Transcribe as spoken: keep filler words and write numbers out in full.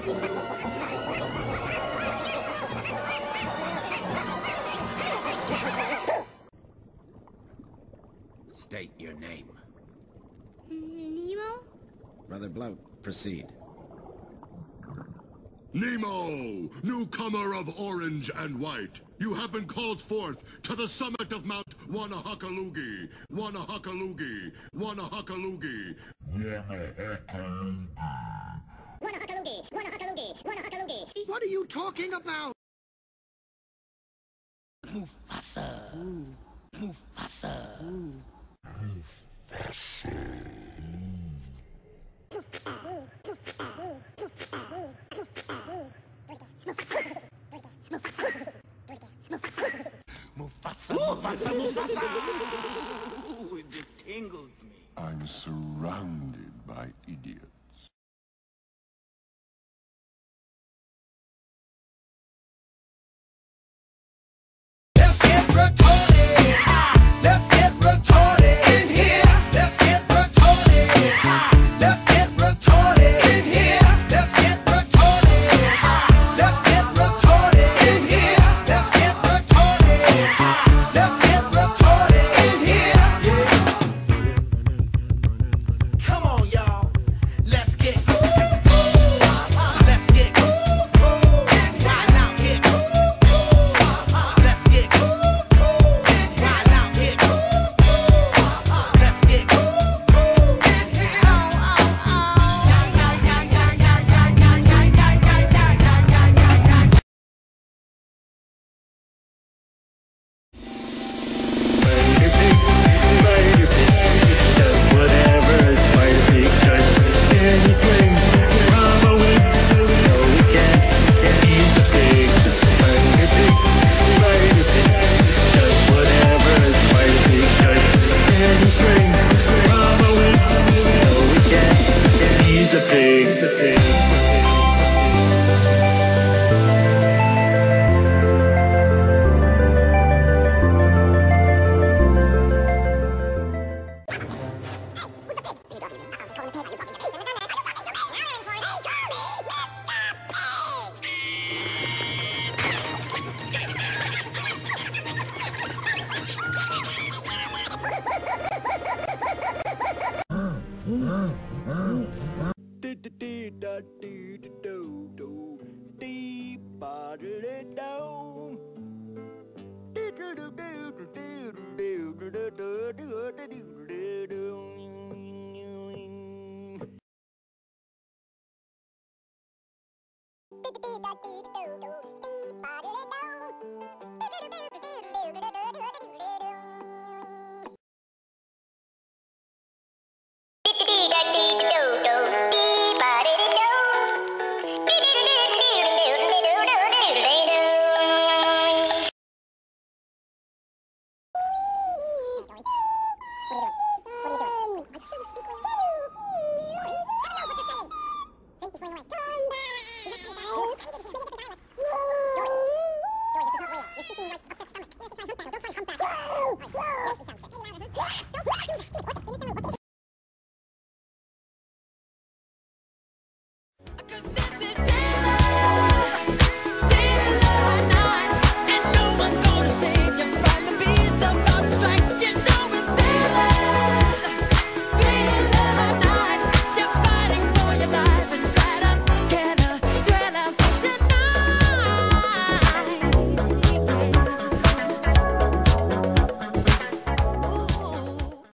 State your name. Nemo? Brother Bloat, proceed. Nemo, newcomer of orange and white, you have been called forth to the summit of Mount Wanahakalugi. Wanahakalugi. Wanahakalugi. Wanahakalugi. Wanahakalugi. Wanahakalugi. What are you talking about? Mufasa. Ooh. Mufasa. Ooh. Mufasa, Mufasa, Mufasa! Ooh, it just tingles me. I'm surrounded by idiots. Let's get retarded! Let's get retarded in here! Let's get retarded! Let's get retarded in here! Let's get retarded! Let's get retarded in here! Let's get retarded! Let's get retarded in here! Come on, y'all! Let's get Let's get right out here! Let's get right out here! Let's get He's a pig, he's a pig. What are you doing?